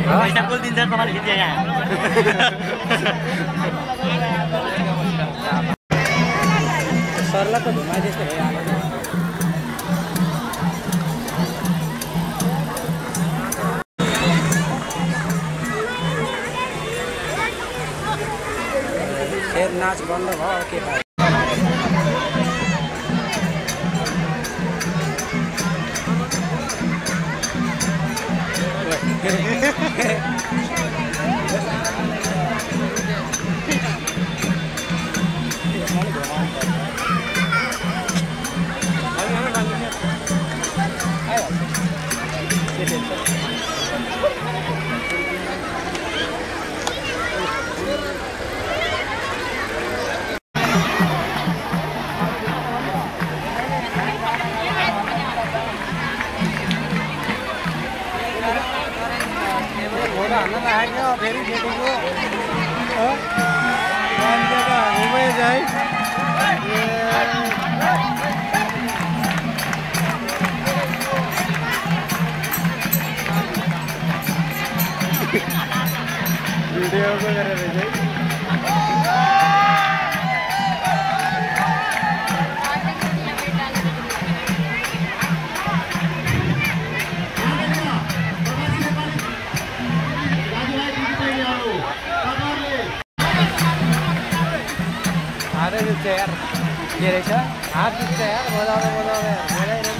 पैसा बोल दिन्छ तपाईले खिच्छ यहाँ सरला त घुमाइ जस्तो हो शेर नाच बन्द भयो के भयो फेरि भेटेको मान्छे त घुमै जाइ भिडियो गरेर चाहिँ यार के रहेछ हात दुख्छ यार बजाउँदा बजाउँदा